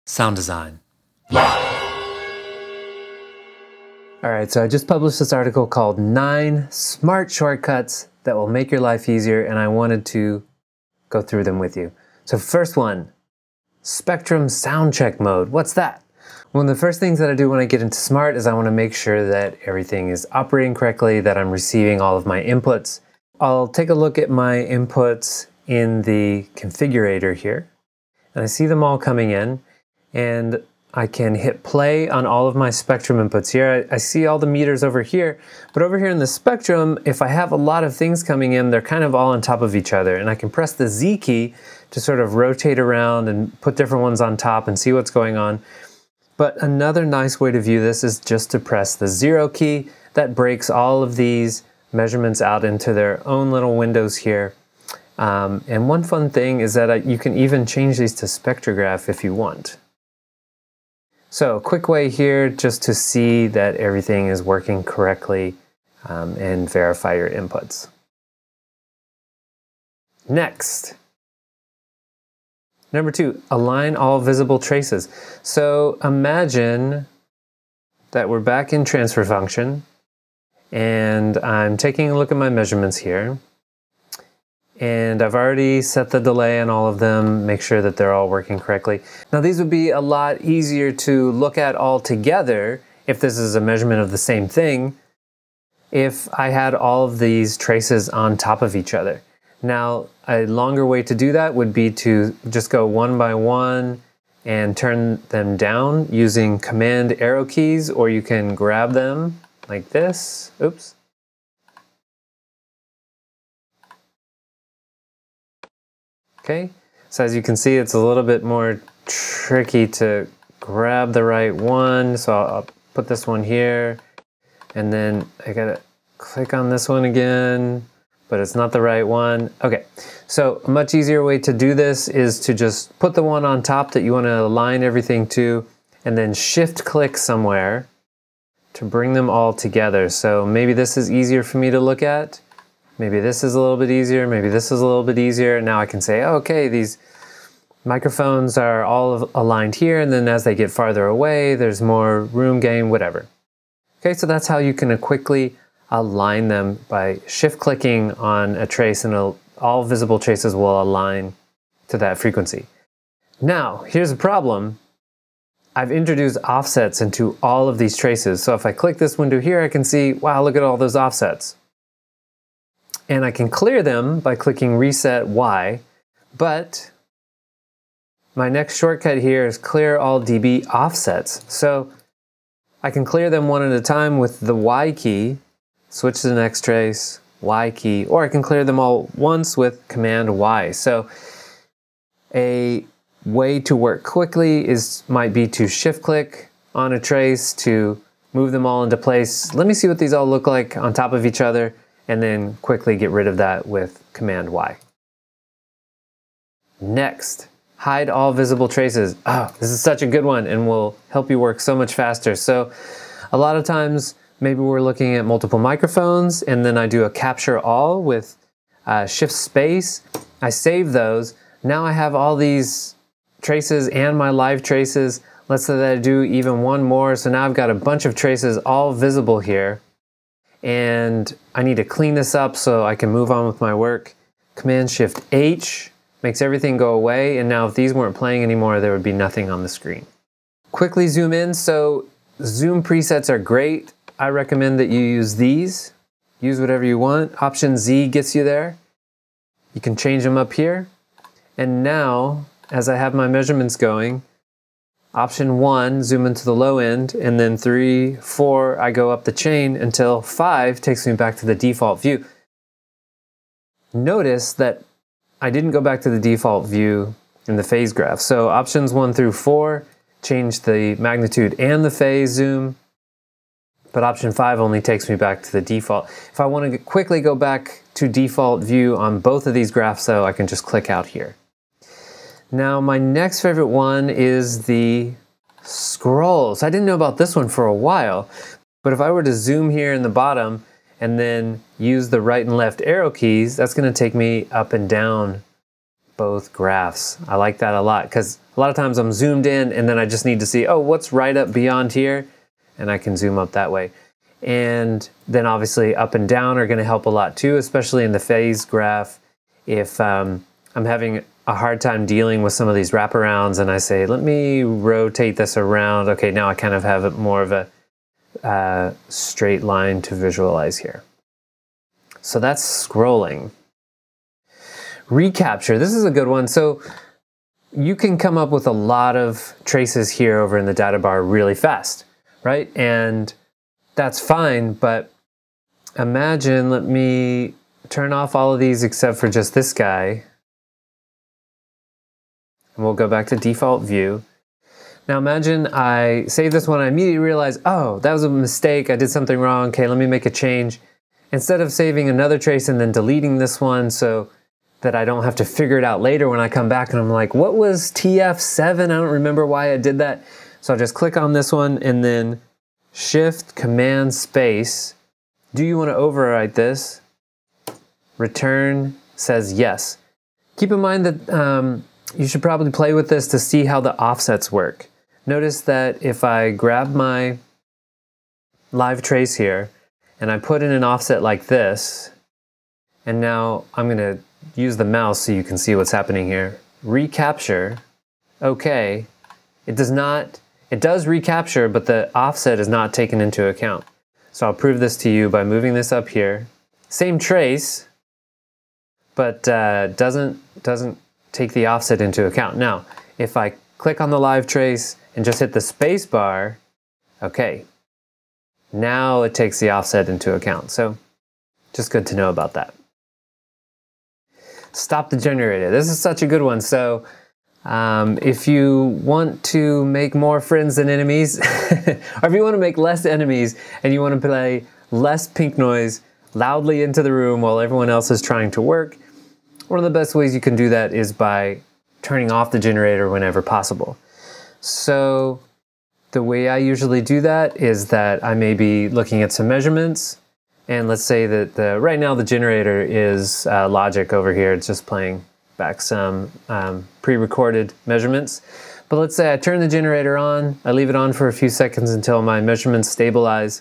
Sound design. Alright, so I just published this article called 9 Smart Shortcuts that will make your life easier, and I wanted to go through them with you. So first one, Spectrum Soundcheck mode. What's that? One of the first things that I do when I get into Smaart is I want to make sure that everything is operating correctly, that I'm receiving all of my inputs. I'll take a look at my inputs in the configurator here, and I see them all coming in, and I can hit play on all of my Spectrum inputs here. I see all the meters over here, but over here in the Spectrum, if I have a lot of things coming in, they're kind of all on top of each other, and I can press the Z key to sort of rotate around and put different ones on top and see what's going on. But another nice way to view this is just to press the 0 key. That breaks all of these measurements out into their own little windows here. And one fun thing is that you can even change these to spectrograph if you want. So a quick way here just to see that everything is working correctly and verify your inputs. Next, number 2, align all visible traces. So imagine that we're back in transfer function and I'm taking a look at my measurements here. And I've already set the delay on all of them, make sure that they're all working correctly. Now these would be a lot easier to look at all together if this is a measurement of the same thing, if I had all of these traces on top of each other. Now a longer way to do that would be to just go one by one and turn them down using command arrow keys, or you can grab them like this. Oops. Okay, so as you can see, it's a little bit more tricky to grab the right one. So I'll put this one here, and then I gotta click on this one again, but it's not the right one. Okay, so a much easier way to do this is to just put the one on top that you want to align everything to, and then shift click somewhere to bring them all together. So maybe this is easier for me to look at. Maybe this is a little bit easier, maybe this is a little bit easier. Now I can say, oh, okay, these microphones are all aligned here, and then as they get farther away, there's more room gain, whatever. Okay, so that's how you can quickly align them by shift-clicking on a trace, and all visible traces will align to that frequency. Now, here's a problem. I've introduced offsets into all of these traces. So if I click this window here, I can see, wow, look at all those offsets. And I can clear them by clicking Reset Y, but my next shortcut here is Clear All dB Offsets. So I can clear them one at a time with the Y key, switch to the next trace, Y key, or I can clear them all once with Command Y. So a way to work quickly might be to shift click on a trace to move them all into place. Let me see what these all look like on top of each other, and then quickly get rid of that with Command Y. Next, hide all visible traces. Oh, this is such a good one and will help you work so much faster. So a lot of times, maybe we're looking at multiple microphones, and then I do a capture all with shift space. I save those. Now I have all these traces and my live traces. Let's say that I do even one more. So now I've got a bunch of traces all visible here. And I need to clean this up so I can move on with my work. Command Shift H makes everything go away, and now if these weren't playing anymore, there would be nothing on the screen. Quickly zoom in. So zoom presets are great. I recommend that you use these. Use whatever you want. Option Z gets you there. You can change them up here. And now, as I have my measurements going, Option 1, zoom into the low end, and then 3, 4, I go up the chain until 5 takes me back to the default view. Notice that I didn't go back to the default view in the phase graph. So options 1 through 4 change the magnitude and the phase zoom, but option 5 only takes me back to the default. If I want to quickly go back to default view on both of these graphs though, I can just click out here. Now my next favorite one is the scrolls. I didn't know about this one for a while, but if I were to zoom here in the bottom and then use the right and left arrow keys, that's going to take me up and down both graphs. I like that a lot because a lot of times I'm zoomed in and then I just need to see, oh, what's right up beyond here? And I can zoom up that way. And then obviously up and down are going to help a lot too, especially in the phase graph. If I'm having a hard time dealing with some of these wraparounds and I say, let me rotate this around. Okay, now I kind of have more of a straight line to visualize here. So that's scrolling. Recapture, this is a good one. So you can come up with a lot of traces here over in the data bar really fast, right? And that's fine, but imagine, let me turn off all of these except for just this guy. And we'll go back to default view. Now imagine I save this one, I immediately realize, oh, that was a mistake, I did something wrong, okay, let me make a change. Instead of saving another trace and then deleting this one so that I don't have to figure it out later when I come back and I'm like, what was TF7? I don't remember why I did that. So I'll just click on this one and then Shift, Command, Space. Do you want to overwrite this? Return says yes. Keep in mind that you should probably play with this to see how the offsets work. Notice that if I grab my live trace here and I put in an offset like this, and now I'm going to use the mouse so you can see what's happening here. Recapture, okay. It does recapture, but the offset is not taken into account. So I'll prove this to you by moving this up here. Same trace, but doesn't take the offset into account. Now, if I click on the live trace and just hit the space bar, okay, now it takes the offset into account. So just good to know about that. Stop the generator. This is such a good one. So if you want to make more friends than enemies, or if you want to make less enemies and you want to play less pink noise loudly into the room while everyone else is trying to work, one of the best ways you can do that is by turning off the generator whenever possible. So the way I usually do that is that I may be looking at some measurements, and let's say that right now the generator is logic over here. It's just playing back some pre-recorded measurements. But let's say I turn the generator on, I leave it on for a few seconds until my measurements stabilize.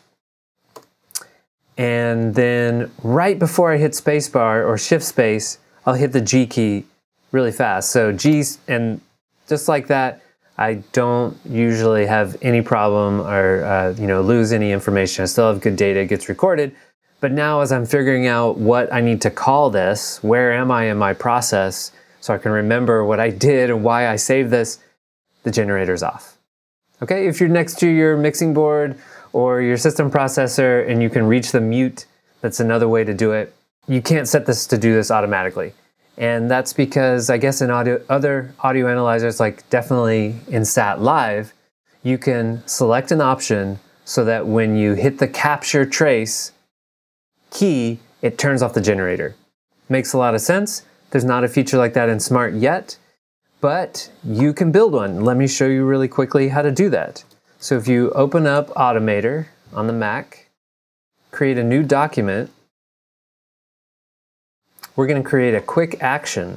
And then right before I hit spacebar or shift space, I'll hit the G key really fast. So G, and just like that, I don't usually have any problem or lose any information. I still have good data, it gets recorded. But now as I'm figuring out what I need to call this, where am I in my process, so I can remember what I did and why I saved this, the generator's off. Okay, if you're next to your mixing board or your system processor and you can reach the mute, that's another way to do it. You can't set this to do this automatically. And that's because I guess in other audio analyzers, like definitely in Sat Live, you can select an option so that when you hit the capture trace key, it turns off the generator. Makes a lot of sense. There's not a feature like that in Smaart yet, but you can build one. Let me show you really quickly how to do that. So if you open up Automator on the Mac, create a new document, we're going to create a quick action.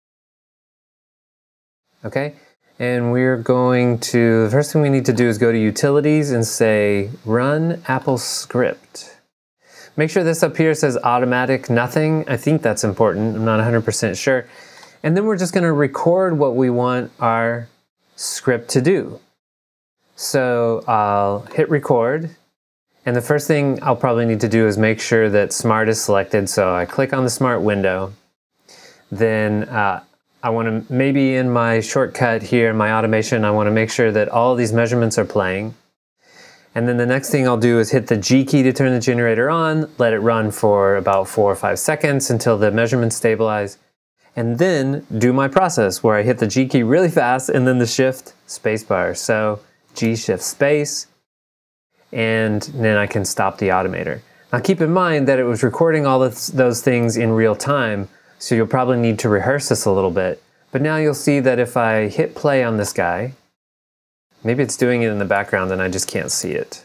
Okay, and we're going to, the first thing we need to do is go to Utilities and say Run Apple Script. Make sure this up here says Automatic Nothing. I think that's important. I'm not 100% sure. And then we're just going to record what we want our script to do. So I'll hit record. And the first thing I'll probably need to do is make sure that Smaart is selected. So I click on the Smaart window. Then I want to, maybe in my shortcut here, my automation, I want to make sure that all of these measurements are playing. And then the next thing I'll do is hit the G key to turn the generator on, let it run for about 4 or 5 seconds until the measurements stabilize. And then do my process where I hit the G key really fast and then the shift spacebar. So G shift space. And then I can stop the automator. Now keep in mind that it was recording all of those things in real time, so you'll probably need to rehearse this a little bit. But now you'll see that if I hit play on this guy, maybe it's doing it in the background and I just can't see it.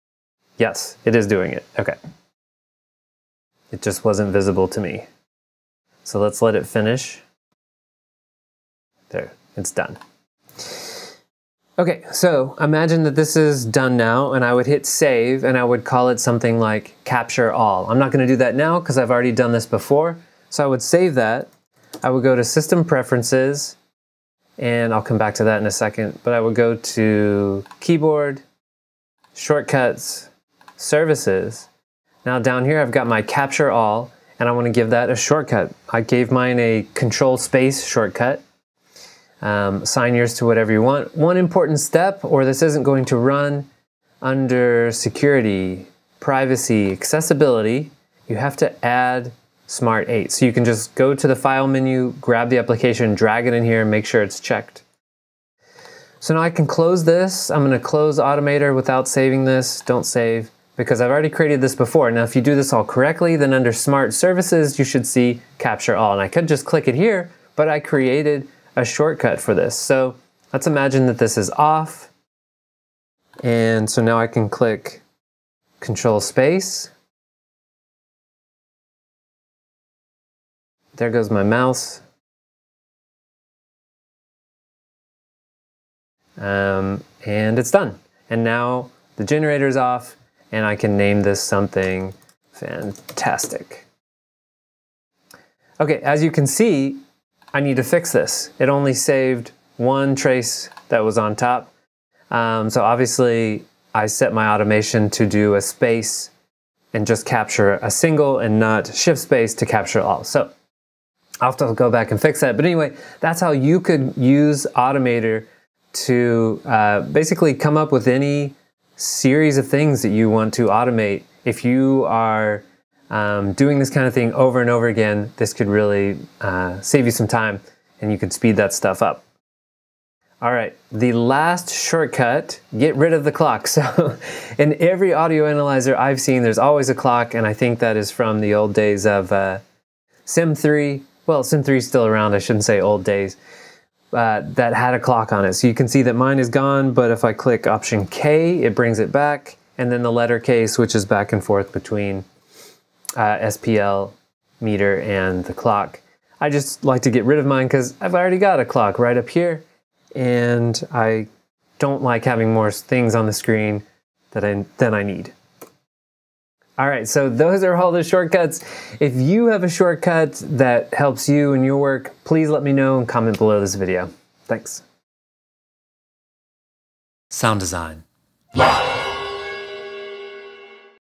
Yes, it is doing it. Okay. It just wasn't visible to me. So let's let it finish. There, it's done. Okay, so imagine that this is done now, and I would hit save, and I would call it something like Capture All. I'm not going to do that now because I've already done this before. So I would save that. I would go to System Preferences, and I'll come back to that in a second, but I would go to Keyboard, Shortcuts, Services. Now down here I've got my Capture All, and I want to give that a shortcut. I gave mine a Control Space shortcut. Assign yours to whatever you want. One important step, or this isn't going to run, under Security, Privacy, Accessibility, you have to add Smaart 8. So you can just go to the File menu, grab the application, drag it in here, and make sure it's checked. So now I can close this. I'm going to close Automator without saving this. Don't save, because I've already created this before. Now if you do this all correctly, then under Smaart Services, you should see Capture All. And I could just click it here, but I created a shortcut for this. So let's imagine that this is off. And so now I can click Control Space. There goes my mouse. And it's done. And now the generator's off, and I can name this something fantastic. Okay, as you can see, I need to fix this. It only saved one trace that was on top. So obviously I set my automation to do a space and just capture a single and not shift space to capture all. So I'll have to go back and fix that. But anyway, that's how you could use Automator to basically come up with any series of things that you want to automate. If you are doing this kind of thing over and over again, this could really save you some time, and you could speed that stuff up. All right, the last shortcut, get rid of the clock. So in every audio analyzer I've seen, there's always a clock, and I think that is from the old days of Sim 3. Well, Sim 3 is still around, I shouldn't say old days, that had a clock on it. So you can see that mine is gone, but if I click Option K, it brings it back, and then the letter K switches back and forth between SPL, meter, and the clock. I just like to get rid of mine because I've already got a clock right up here, and I don't like having more things on the screen than I need. All right, so those are all the shortcuts. If you have a shortcut that helps you in your work, please let me know and comment below this video. Thanks. Sound design.